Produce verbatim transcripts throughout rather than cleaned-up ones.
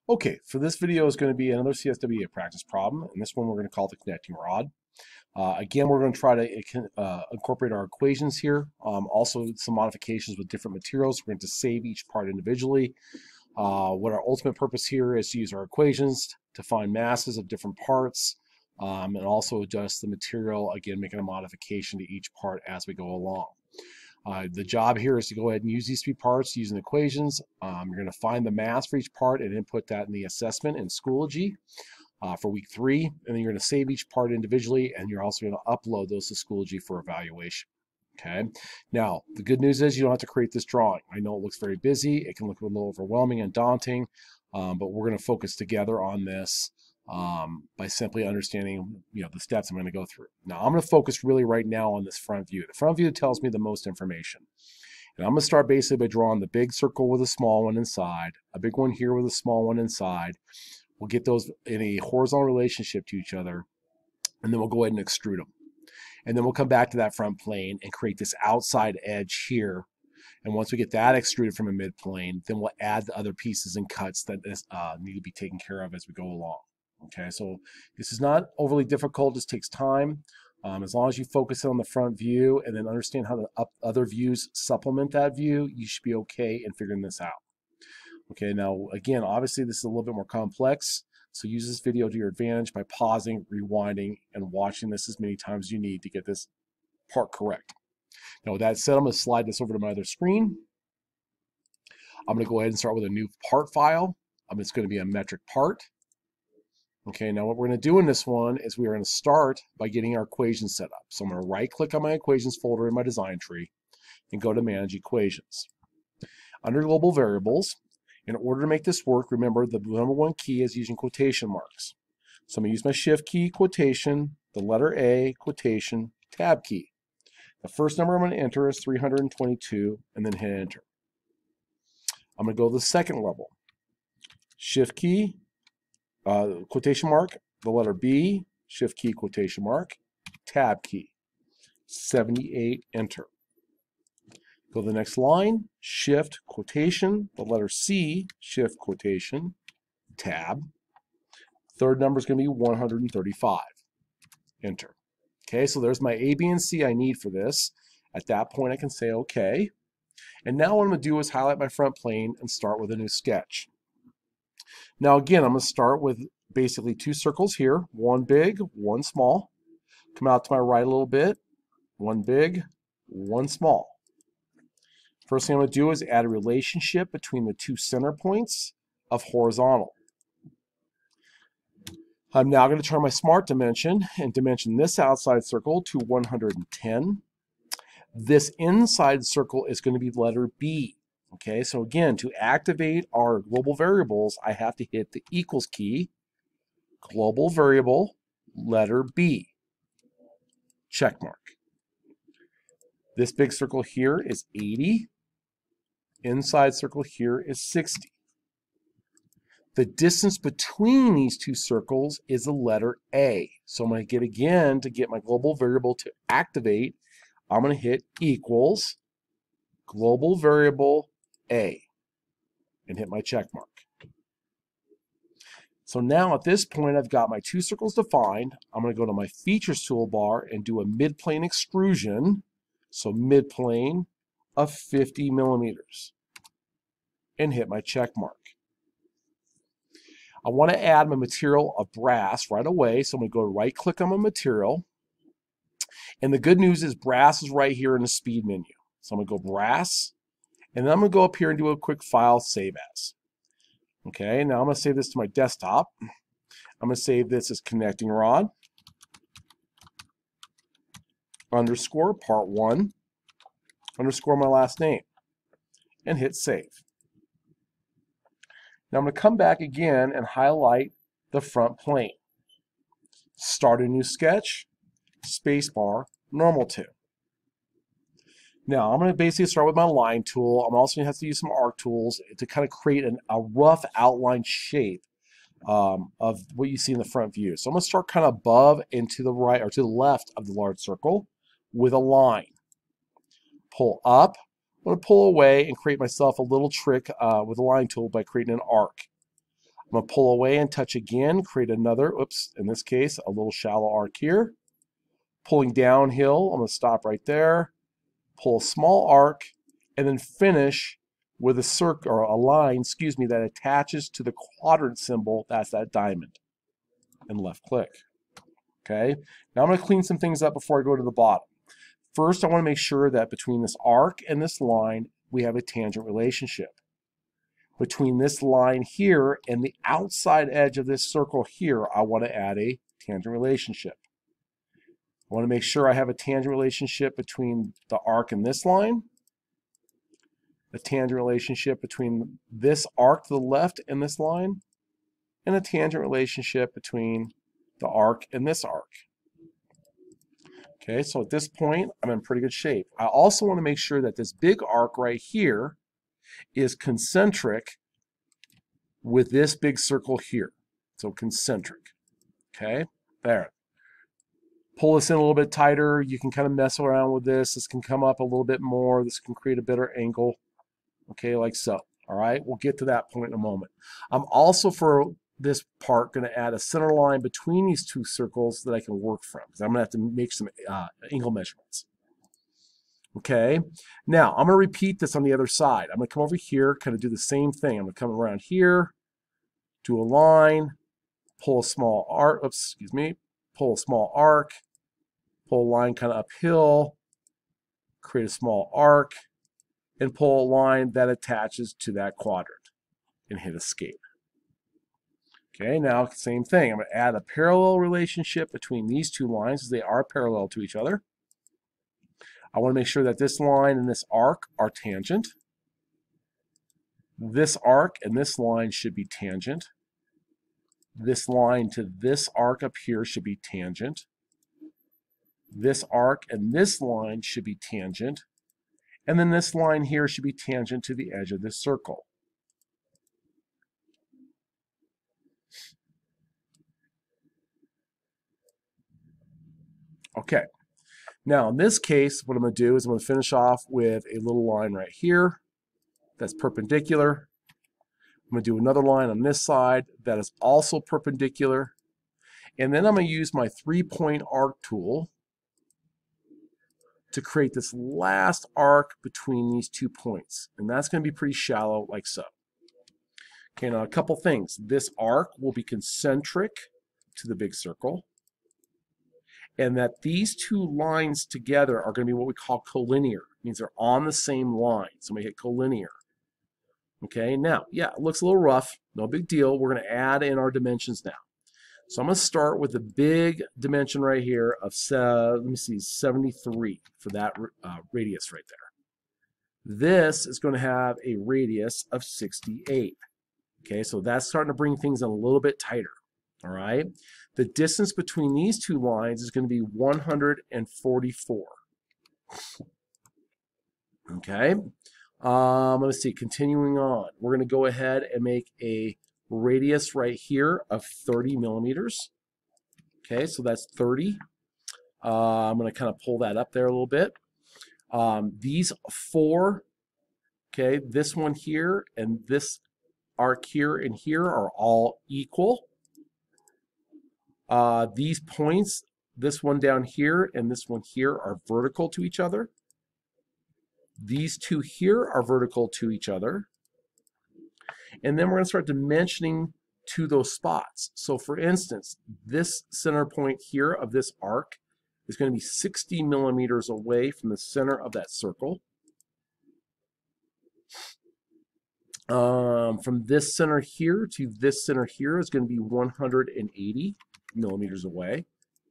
Okay, for this video is going to be another C S W A practice problem, and this one we're going to call the connecting rod. Uh, again, we're going to try to uh, incorporate our equations here. Um, also, some modifications with different materials. We're going to save each part individually. Uh, what our ultimate purpose here is to use our equations to find masses of different parts, um, and also adjust the material, again, making a modification to each part as we go along. Uh, the job here is to go ahead and use these three parts using equations. Um, you're going to find the mass for each part and input that in the assessment in Schoology uh, for week three. And then you're going to save each part individually, and you're also going to upload those to Schoology for evaluation. Okay. Now, the good news is you don't have to create this drawing. I know it looks very busy. It can look a little overwhelming and daunting, um, but we're going to focus together on this um, by simply understanding, you know, the steps I'm going to go through. Now, I'm going to focus really right now on this front view. The front view tells me the most information. And I'm going to start basically by drawing the big circle with a small one inside, a big one here with a small one inside. We'll get those in a horizontal relationship to each other, and then we'll go ahead and extrude them. And then we'll come back to that front plane and create this outside edge here. And once we get that extruded from a midplane, then we'll add the other pieces and cuts that uh, need to be taken care of as we go along. Okay, so this is not overly difficult, just takes time. Um, as long as you focus on the front view and then understand how the up other views supplement that view, you should be okay in figuring this out. Okay, now again, obviously this is a little bit more complex, so use this video to your advantage by pausing, rewinding, and watching this as many times as you need to get this part correct. Now with that said, I'm going to slide this over to my other screen. I'm going to go ahead and start with a new part file. Um, it's going to be a metric part. Okay, now what we're going to do in this one is we're going to start by getting our equations set up. So I'm going to right click on my equations folder in my design tree and go to manage equations. Under global variables, in order to make this work, remember the number one key is using quotation marks. So I'm going to use my shift key, quotation, the letter A, quotation, tab key. The first number I'm going to enter is three hundred twenty-two and then hit enter. I'm going to go to the second level. Shift key, Uh, quotation mark, the letter B, shift key, quotation mark, tab key, seventy-eight, enter. Go to the next line, shift, quotation, the letter C, shift, quotation, tab. Third number is going to be one hundred thirty-five, enter. Okay, so there's my A, B, and C I need for this. At that point, I can say okay. And now what I'm going to do is highlight my front plane and start with a new sketch. Now again, I'm going to start with basically two circles here, one big, one small. Come out to my right a little bit, one big, one small. First thing I'm going to do is add a relationship between the two center points of horizontal. I'm now going to turn my smart dimension and dimension this outside circle to one hundred ten. This inside circle is going to be letter B. Okay, so again, to activate our global variables, I have to hit the equals key, global variable, letter B, check mark. This big circle here is eighty. Inside circle here is sixty. The distance between these two circles is the letter A. So I'm going to get again, to get my global variable to activate, I'm going to hit equals, global variable, A, and hit my check mark. So now at this point I've got my two circles defined. I'm going to go to my features toolbar and do a midplane extrusion, so midplane of fifty millimeters, and hit my check mark. I want to add my material of brass right away, so I'm going to go right click on my material, and the good news is brass is right here in the speed menu. So I'm going to go brass, and then I'm going to go up here and do a quick file save as. Okay, now I'm going to save this to my desktop. I'm going to save this as connecting rod underscore part one underscore my last name, and hit save. Now I'm going to come back again and highlight the front plane. Start a new sketch, spacebar, normal to. Now I'm going to basically start with my line tool. I'm also going to have to use some arc tools to kind of create an, a rough outline shape um, of what you see in the front view. So I'm going to start kind of above and to the right or to the left of the large circle with a line. Pull up. I'm going to pull away and create myself a little trick uh, with the line tool by creating an arc. I'm going to pull away and touch again, create another, oops, in this case, a little shallow arc here. Pulling downhill, I'm going to stop right there, pull a small arc, and then finish with a circle or a line, excuse me, that attaches to the quadrant symbol. That's that diamond. And left click. Okay. Now I'm going to clean some things up before I go to the bottom. First, I want to make sure that between this arc and this line, we have a tangent relationship. Between this line here and the outside edge of this circle here, I want to add a tangent relationship. I want to make sure I have a tangent relationship between the arc and this line, a tangent relationship between this arc to the left and this line, and a tangent relationship between the arc and this arc. Okay, so at this point, I'm in pretty good shape. I also want to make sure that this big arc right here is concentric with this big circle here. So concentric. Okay, there. Pull this in a little bit tighter. You can kind of mess around with this. This can come up a little bit more. This can create a better angle. Okay, like so. All right, we'll get to that point in a moment. I'm also, for this part, going to add a center line between these two circles that I can work from, because I'm going to have to make some uh, angle measurements. Okay, now I'm going to repeat this on the other side. I'm going to come over here, kind of do the same thing. I'm going to come around here, do a line, pull a small arc, oops, excuse me, pull a small arc, pull a line kind of uphill, create a small arc, and pull a line that attaches to that quadrant, and hit escape. Okay, now same thing. I'm going to add a parallel relationship between these two lines, as they are parallel to each other. I want to make sure that this line and this arc are tangent. This arc and this line should be tangent. This line to this arc up here should be tangent. This arc and this line should be tangent. And then this line here should be tangent to the edge of this circle. Okay, now in this case, what I'm going to do is I'm going to finish off with a little line right here that's perpendicular. I'm going to do another line on this side that is also perpendicular. And then I'm going to use my three-point arc tool to create this last arc between these two points. And that's going to be pretty shallow, like so. Okay, now a couple things. This arc will be concentric to the big circle, and that these two lines together are going to be what we call collinear. It means they're on the same line. So we hit collinear. Okay, now, yeah, it looks a little rough. No big deal. We're going to add in our dimensions now. So I'm going to start with the big dimension right here of, uh, let me see, seventy-three for that uh, radius right there. This is going to have a radius of sixty-eight. Okay, so that's starting to bring things in a little bit tighter. All right, the distance between these two lines is going to be one hundred forty-four. Okay, um, let's see, continuing on, we're going to go ahead and make a radius right here of thirty millimeters. Okay, so that's thirty. Uh, I'm going to kind of pull that up there a little bit. Um, these four, okay, this one here and this arc here and here are all equal. Uh, these points, this one down here and this one here, are vertical to each other. These two here are vertical to each other. And then we're going to start dimensioning to those spots. So for instance, this center point here of this arc is going to be sixty millimeters away from the center of that circle. Um, from this center here to this center here is going to be one hundred eighty millimeters away.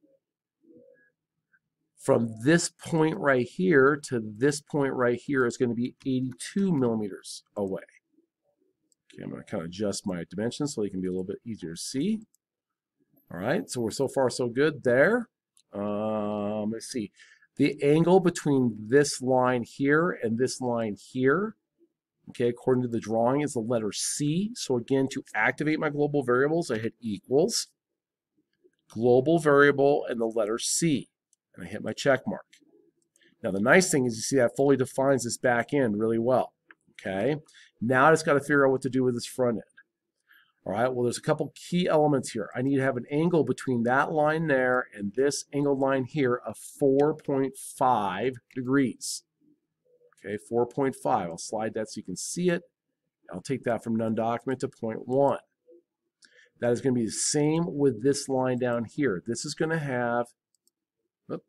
From this point right here to this point right here is going to be eighty-two millimeters away. Okay, I'm going to kind of adjust my dimensions so they can be a little bit easier to see. All right, so we're so far so good there. Um, let's see. The angle between this line here and this line here, okay, according to the drawing, is the letter C. So again, to activate my global variables, I hit equals, global variable, and the letter C. And I hit my check mark. Now the nice thing is you see that fully defines this back end really well. Okay, now I just got to figure out what to do with this front end. All right, well, there's a couple key elements here. I need to have an angle between that line there and this angled line here of four point five degrees. Okay, four point five. I'll slide that so you can see it. I'll take that from none document to zero point one. That is going to be the same with this line down here. This is going to have, oops,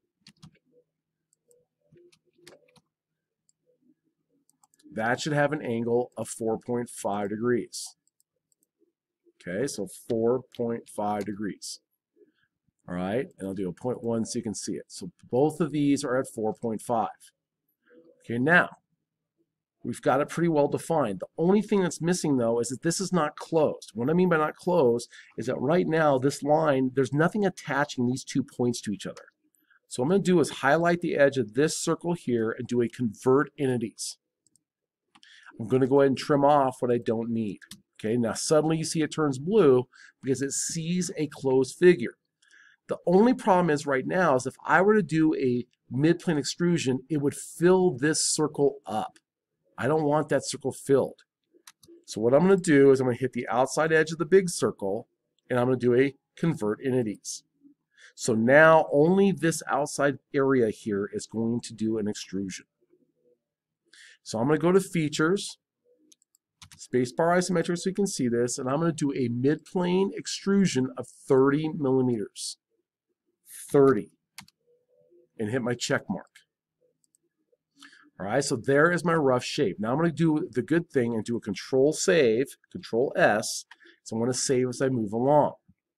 that should have an angle of four point five degrees. Okay, so four point five degrees. All right, and I'll do a zero point one so you can see it. So both of these are at four point five. Okay, now we've got it pretty well defined. The only thing that's missing though is that this is not closed. What I mean by not closed is that right now this line, there's nothing attaching these two points to each other. So what I'm going to do is highlight the edge of this circle here and do a convert entities. I'm going to go ahead and trim off what I don't need. Okay, now suddenly you see it turns blue because it sees a closed figure. The only problem is right now is if I were to do a mid-plane extrusion, it would fill this circle up. I don't want that circle filled. So what I'm going to do is I'm going to hit the outside edge of the big circle and I'm going to do a convert entities. So now only this outside area here is going to do an extrusion. So I'm going to go to features, spacebar isometric so you can see this, and I'm going to do a mid-plane extrusion of thirty millimeters. thirty. And hit my check mark. All right, so there is my rough shape. Now I'm going to do the good thing and do a control save, control S. So I'm going to save as I move along.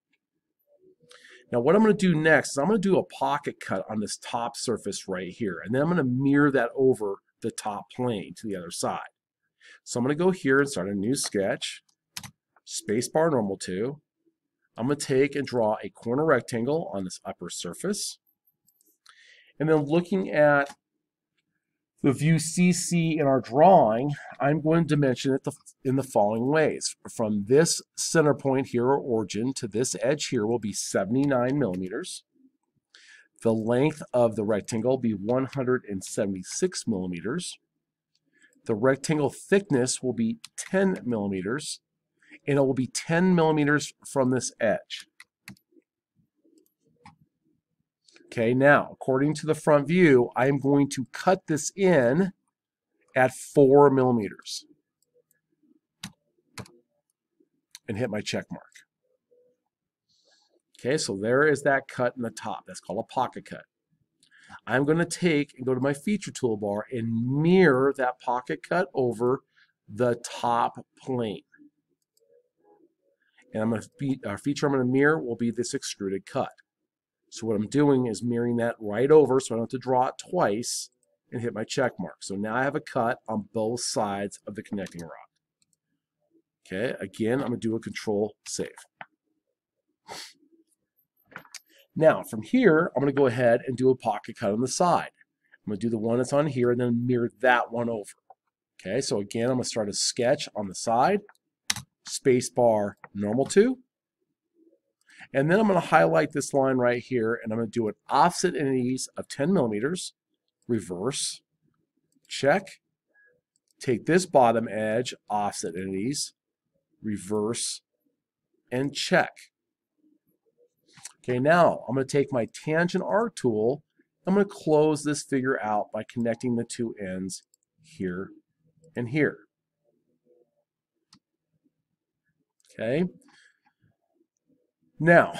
Now what I'm going to do next is I'm going to do a pocket cut on this top surface right here. And then I'm going to mirror that over the top plane to the other side. So I'm going to go here and start a new sketch. Spacebar normal to. I'm going to take and draw a corner rectangle on this upper surface. And then looking at the view C C in our drawing, I'm going to dimension it the, in the following ways. From this center point here, or origin, to this edge here will be seventy-nine millimeters. The length of the rectangle will be one hundred seventy-six millimeters. The rectangle thickness will be ten millimeters, and it will be ten millimeters from this edge. Okay, now, according to the front view, I am going to cut this in at four millimeters and hit my check mark. Okay, so there is that cut in the top. That's called a pocket cut. I'm going to take and go to my feature toolbar and mirror that pocket cut over the top plane. And I'm going to be, our feature I'm going to mirror will be this extruded cut. So what I'm doing is mirroring that right over so I don't have to draw it twice and hit my check mark. So now I have a cut on both sides of the connecting rod. Okay, again, I'm going to do a control save. Now from here, I'm going to go ahead and do a pocket cut on the side. I'm going to do the one that's on here and then mirror that one over. Okay, so again, I'm going to start a sketch on the side, spacebar normal to. And then I'm going to highlight this line right here, and I'm going to do an offset entities of ten millimeters, reverse, check, take this bottom edge, offset entities, reverse, and check. Okay, now I'm going to take my tangent arc tool, I'm going to close this figure out by connecting the two ends here and here. Okay. Now,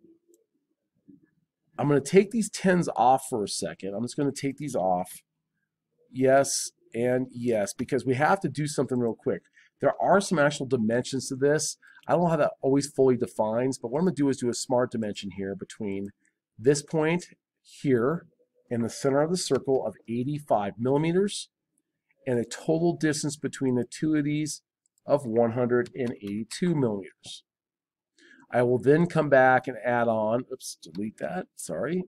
I'm going to take these tens off for a second. I'm just going to take these off. Yes and yes, because we have to do something real quick. There are some actual dimensions to this. I don't know how that always fully defines, but what I'm going to do is do a smart dimension here between this point here and the center of the circle of eighty-five millimeters and a total distance between the two of these of one hundred eighty-two millimeters. I will then come back and add on, oops, delete that, sorry.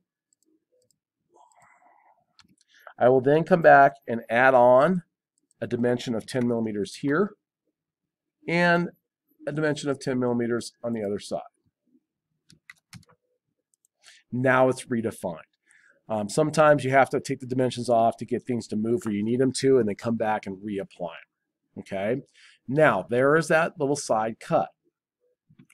I will then come back and add on a dimension of ten millimeters here and a dimension of ten millimeters on the other side. Now it's redefined. Um, sometimes you have to take the dimensions off to get things to move where you need them to and then come back and reapply them. Okay, now there is that little side cut.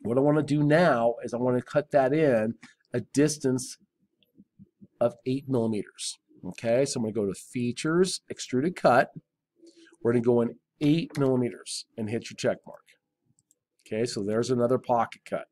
What I want to do now is I want to cut that in a distance of eight millimeters. Okay, so I'm going to go to Features, Extruded Cut. We're going to go in eight millimeters and hit your check mark. Okay, so there's another pocket cut.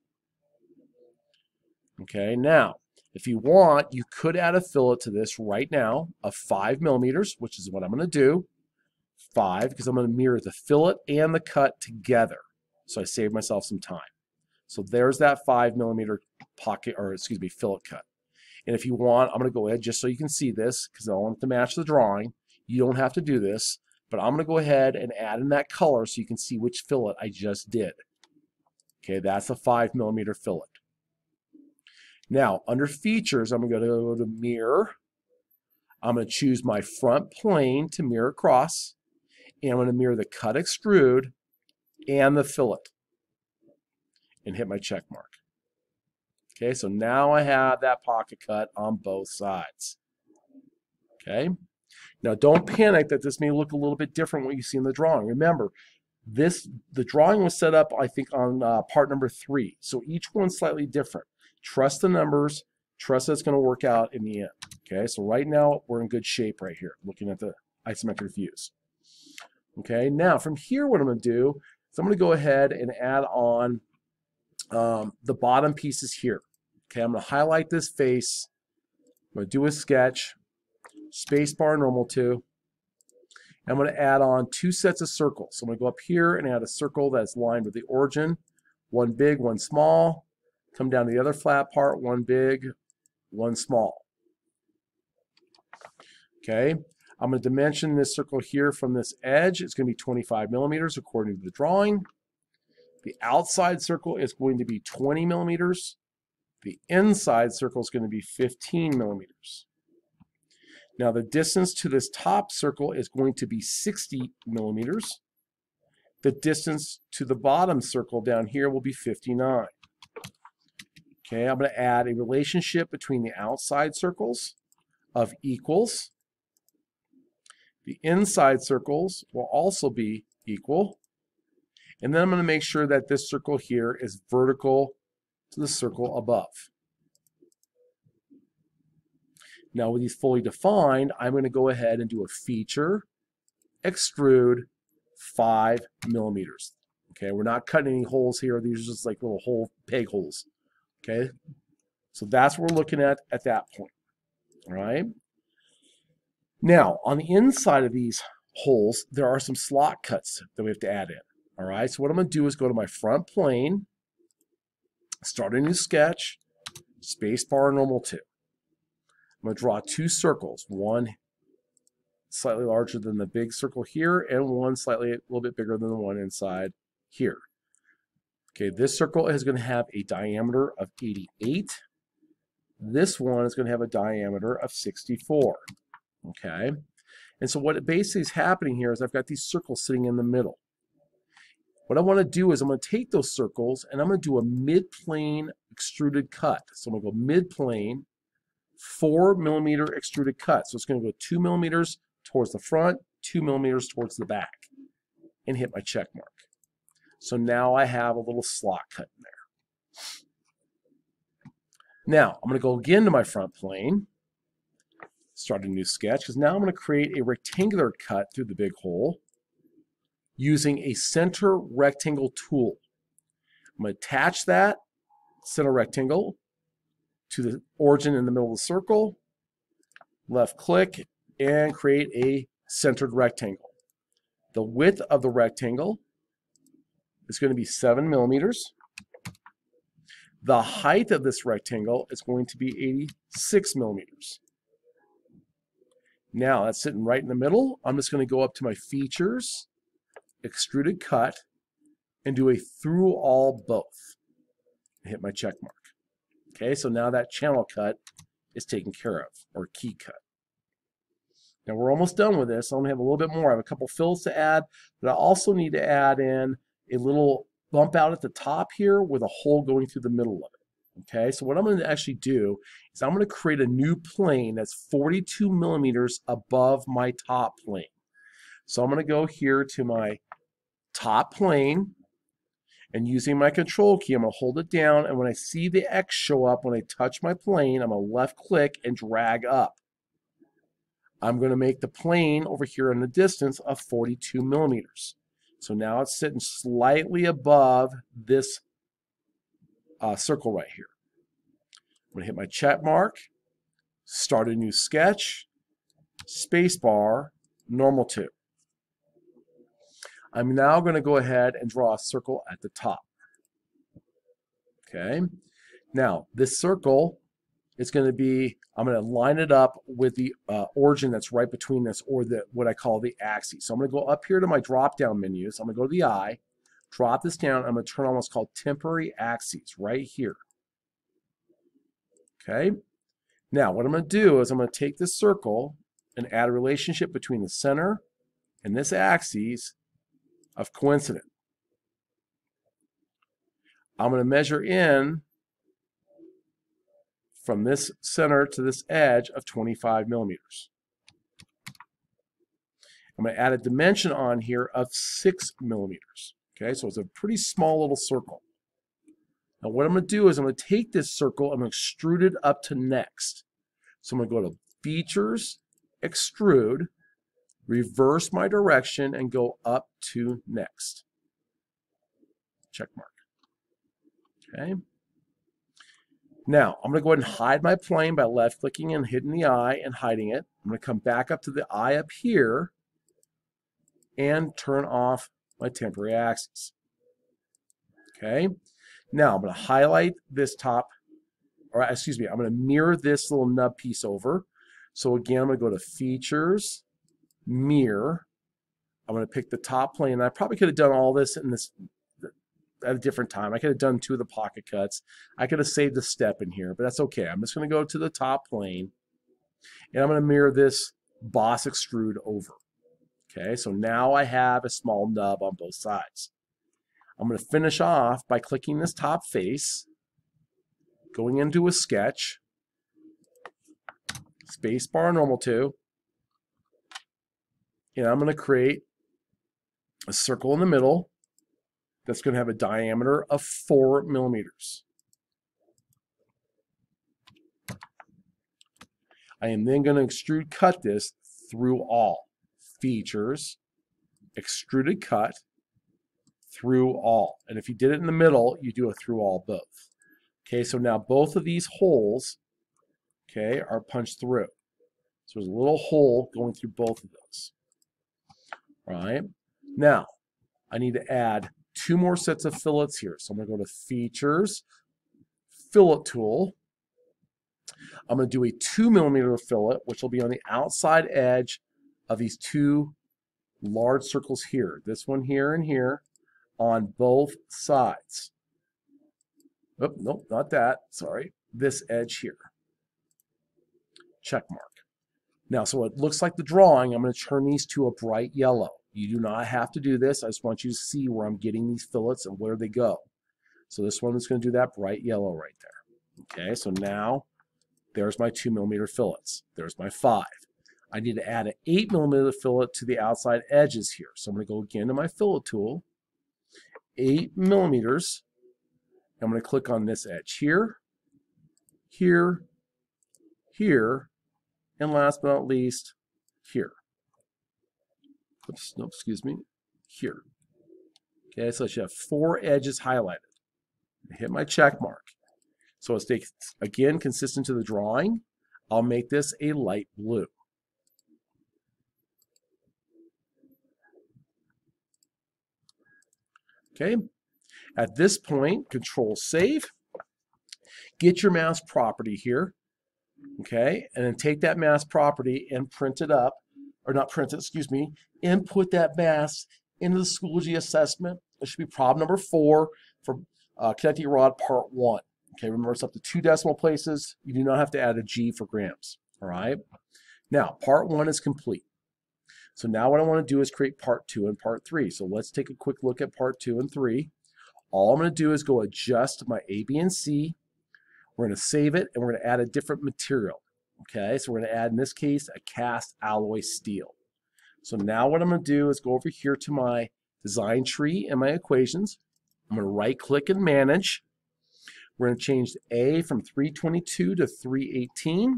Okay, now, if you want, you could add a fillet to this right now of five millimeters, which is what I'm going to do. Five, because I'm going to mirror the fillet and the cut together. So I save myself some time. So there's that five millimeter pocket, or excuse me, fillet cut. And if you want, I'm going to go ahead, just so you can see this, because I want it to match the drawing. You don't have to do this, but I'm going to go ahead and add in that color so you can see which fillet I just did. Okay, that's a five millimeter fillet. Now, under Features, I'm going to go to Mirror. I'm going to choose my front plane to mirror across, and I'm going to mirror the cut extrude and the fillet, and hit my check mark. Okay, so now I have that pocket cut on both sides. Okay, now don't panic that this may look a little bit different what you see in the drawing. Remember, this the drawing was set up, I think, on uh, part number three, so each one's slightly different. Trust the numbers, trust that it's going to work out in the end. Okay, so right now we're in good shape right here, looking at the isometric views. Okay, now from here what I'm going to do is I'm going to go ahead and add on Um, the bottom pieces here. Okay, I'm going to highlight this face. I'm going to do a sketch, spacebar normal to. I'm going to add on two sets of circles. So I'm going to go up here and add a circle that's lined with the origin. One big, one small. Come down to the other flat part, one big, one small. Okay, I'm going to dimension this circle here from this edge. It's going to be twenty-five millimeters according to the drawing. The outside circle is going to be twenty millimeters. The inside circle is going to be fifteen millimeters. Now the distance to this top circle is going to be sixty millimeters. The distance to the bottom circle down here will be fifty-nine. Okay, I'm going to add a relationship between the outside circles of equals. The inside circles will also be equal. And then I'm going to make sure that this circle here is vertical to the circle above. Now with these fully defined, I'm going to go ahead and do a feature, extrude, five millimeters. Okay, we're not cutting any holes here. These are just like little hole peg holes. Okay, so that's what we're looking at at that point. All right. Now on the inside of these holes, there are some slot cuts that we have to add in. All right, so what I'm going to do is go to my front plane, start a new sketch, spacebar normal to. I'm going to draw two circles, one slightly larger than the big circle here, and one slightly a little bit bigger than the one inside here. Okay, this circle is going to have a diameter of eighty-eight. This one is going to have a diameter of sixty-four. Okay, and so what basically is happening here is I've got these circles sitting in the middle. What I want to do is I'm going to take those circles and I'm going to do a mid-plane extruded cut. So I'm going to go mid-plane, four millimeter extruded cut. So it's going to go two millimeters towards the front, two millimeters towards the back, and hit my check mark. So now I have a little slot cut in there. Now I'm going to go again to my front plane, start a new sketch, because now I'm going to create a rectangular cut through the big hole using a center rectangle tool. I'm going to attach that center rectangle to the origin in the middle of the circle, left click, and create a centered rectangle. The width of the rectangle is going to be seven millimeters. The height of this rectangle is going to be eighty-six millimeters. Now that's sitting right in the middle. I'm just going to go up to my features, extruded cut, and do a through all both. Hit my check mark. Okay, so now that channel cut is taken care of, or key cut. Now we're almost done with this. I only have a little bit more. I have a couple fills to add, but I also need to add in a little bump out at the top here with a hole going through the middle of it. Okay, so what I'm going to actually do is I'm going to create a new plane that's forty-two millimeters above my top plane. So I'm going to go here to my top plane, And using my control key, I'm going to hold it down, and when I see the X show up, when I touch my plane, I'm going to left click and drag up. I'm going to make the plane over here in the distance of forty-two millimeters. So now it's sitting slightly above this uh, circle right here. I'm going to hit my check mark, start a new sketch, spacebar, normal to. I'm now going to go ahead and draw a circle at the top. Okay. Now, this circle is going to be, I'm going to line it up with the uh, origin that's right between this, or the what I call the axis. So I'm going to go up here to my drop-down menu. So I'm going to go to the eye, drop this down. I'm going to turn on what's called temporary axes right here. Okay. Now, what I'm going to do is I'm going to take this circle and add a relationship between the center and this axis of coincident. I'm going to measure in from this center to this edge of twenty-five millimeters. I'm going to add a dimension on here of six millimeters. Okay, so it's a pretty small little circle. Now what I'm going to do is I'm going to take this circle, I'm going to extrude it up to next. So I'm going to go to Features, Extrude, reverse my direction, and go up to next. Check mark. Okay. Now, I'm going to go ahead and hide my plane by left-clicking and hitting the eye and hiding it. I'm going to come back up to the eye up here and turn off my temporary axis. Okay. Now, I'm going to highlight this top, or excuse me, I'm going to mirror this little nub piece over. So again, I'm going to go to Features, Mirror. I'm going to pick the top plane. I probably could have done all this in this at a different time. I could have done two of the pocket cuts. I could have saved a step in here, but that's okay. I'm just going to go to the top plane, and I'm going to mirror this boss extrude over. Okay, so now I have a small nub on both sides. I'm going to finish off by clicking this top face, going into a sketch, spacebar, normal to, and I'm going to create a circle in the middle that's going to have a diameter of four millimeters. I am then going to extrude cut this through all. Features, extruded cut, through all. And if you did it in the middle, you do a through all both. Okay, so now both of these holes, okay, are punched through. So there's a little hole going through both of those. All right. Now, I need to add two more sets of fillets here. So I'm going to go to Features, Fillet Tool. I'm going to do a two millimeter fillet, which will be on the outside edge of these two large circles here. This one here and here on both sides. Oh, nope, not that. Sorry. This edge here. Check mark. Now, so it looks like the drawing. I'm going to turn these to a bright yellow. You do not have to do this. I just want you to see where I'm getting these fillets and where they go. So this one is going to do that bright yellow right there. Okay, so now there's my two millimeter fillets. There's my five. I need to add an eight millimeter fillet to the outside edges here. So I'm going to go again to my fillet tool, eight millimeters. I'm going to click on this edge here, here, here, and last but not least, here. Oops, no, excuse me, here. Okay, so I should have four edges highlighted. Hit my check mark. So it's again consistent to the drawing. I'll make this a light blue. Okay, at this point, Control Save. Get your mask property here. Okay, and then take that mask property and print it up, or not print it, excuse me, input that mask into the Schoology assessment. It should be problem number four for uh, connecting rod part one. Okay, remember it's up to two decimal places. You do not have to add a G for grams. All right. Now, part one is complete. So now what I want to do is create part two and part three. So let's take a quick look at part two and three. All I'm going to do is go adjust my A, B, and C. We're going to save it, and we're going to add a different material. Okay, so we're going to add, in this case, a cast alloy steel. So now what I'm going to do is go over here to my design tree and my equations. I'm going to right click and manage. We're going to change A from three twenty-two to three eighteen.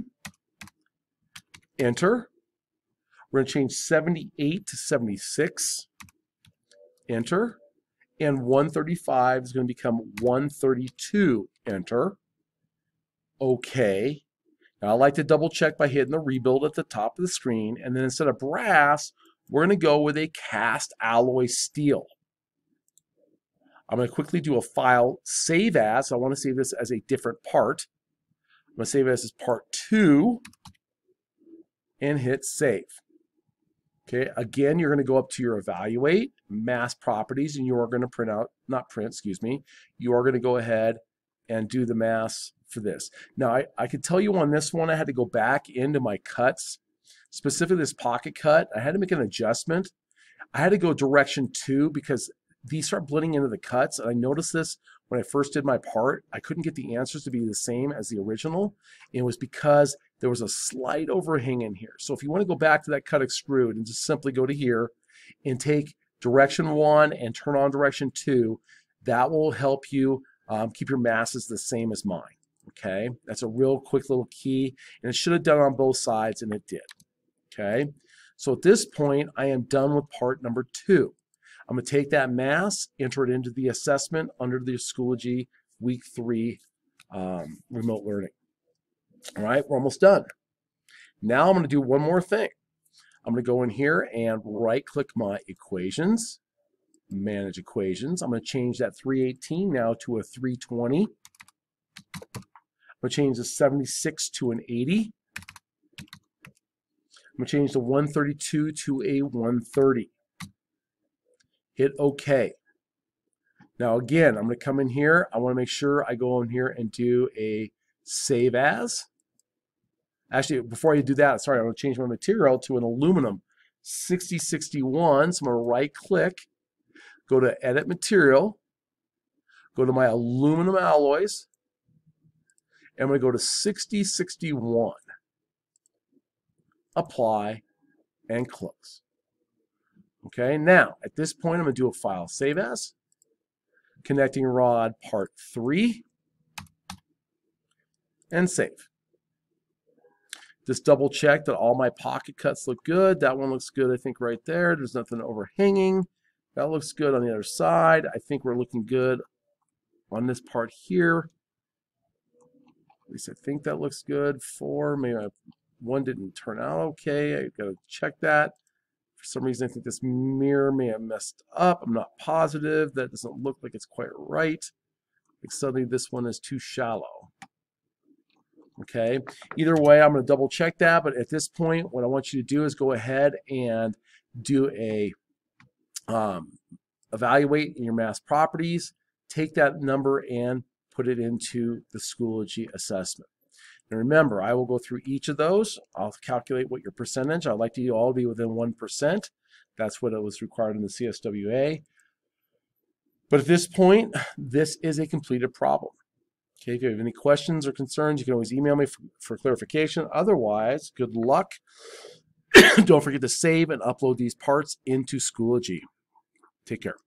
Enter. We're going to change seventy-eight to seventy-six. Enter. And one thirty-five is going to become one thirty-two. Enter. OK. Now I like to double check by hitting the rebuild at the top of the screen. And then instead of brass, we're going to go with a cast alloy steel. I'm going to quickly do a file save as. I want to save this as a different part. I'm going to save it as part two and hit save. Okay, again, you're going to go up to your evaluate, mass properties, and you are going to print out, not print, excuse me, you are going to go ahead and do the mass for this. Now, I, I can tell you on this one, I had to go back into my cuts, specifically this pocket cut. I had to make an adjustment. I had to go direction two because these start blending into the cuts. And I noticed this when I first did my part. I couldn't get the answers to be the same as the original. And it was because there was a slight overhang in here. So if you want to go back to that cut extrude and just simply go to here and take direction one and turn on direction two, that will help you um, keep your masses the same as mine. Okay, that's a real quick little key, and it should have done on both sides, and it did. Okay, so at this point, I am done with part number two. I'm going to take that mass, enter it into the assessment under the Schoology Week three um, remote learning. All right, we're almost done. Now I'm going to do one more thing. I'm going to go in here and right-click my equations, manage equations. I'm going to change that three eighteen now to a three twenty. I'm going to change the seventy-six to an eighty. I'm going to change the one thirty-two to a one thirty. Hit OK. Now again, I'm going to come in here. I want to make sure I go in here and do a save as. Actually, before I do that, sorry, I'm going to change my material to an aluminum sixty sixty-one. So I'm going to right click, go to edit material, go to my aluminum alloys, and I'm going to go to sixty sixty-one. Apply and close. Okay, now at this point, I'm going to do a file save as, connecting rod part three, and save. Just double check that all my pocket cuts look good. That one looks good, I think, right there. There's nothing overhanging. That looks good on the other side. I think we're looking good on this part here. At least I think that looks good. Four, maybe I, one didn't turn out okay. I got to check that. For some reason, I think this mirror may have messed up. I'm not positive. That doesn't look like it's quite right. Like suddenly this one is too shallow. Okay, either way, I'm going to double check that, but at this point, what I want you to do is go ahead and do a um, evaluate in your mass properties, take that number and put it into the Schoology assessment. And remember, I will go through each of those. I'll calculate what your percentage. I'd like to you all be within one percent. That's what it was required in the C S W A. But at this point, this is a completed problem. Okay, if you have any questions or concerns, you can always email me for, for clarification. Otherwise, good luck. Don't forget to save and upload these parts into Schoology. Take care.